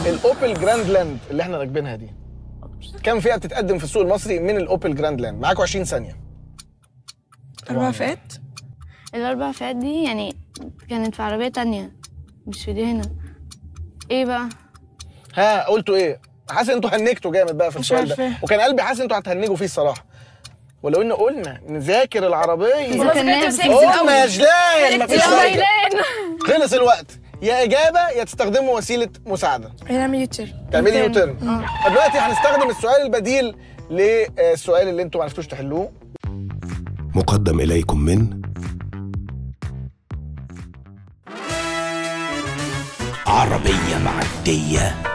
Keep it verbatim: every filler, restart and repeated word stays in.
الاوبل جراند لاند اللي احنا راكبينها دي كم فئه بتتقدم في السوق المصري من الاوبل جراند لاند؟ معاكوا عشرين ثانيه. اربع فئات. الاربع فئات دي يعني كانت في عربيه تانية مش في دي هنا. ايه بقى؟ ها قلتوا ايه؟ حاسس انتوا هنجتوا جامد بقى في السؤال ده، عارفة. وكان قلبي حاسس انتوا هتهنجوا فيه الصراحه. ولو ان قلنا نذاكر العربيه قلنا يا جلال مفيش فايده، خلص الوقت. يا اجابه يا تستخدموا وسيله مساعده. نعمل يوتيرن. تعملي يوتيرن. دلوقتي هنستخدم السؤال البديل للسؤال اللي انتوا ما عرفتوش تحلوه. مقدم اليكم من عربيه معديه.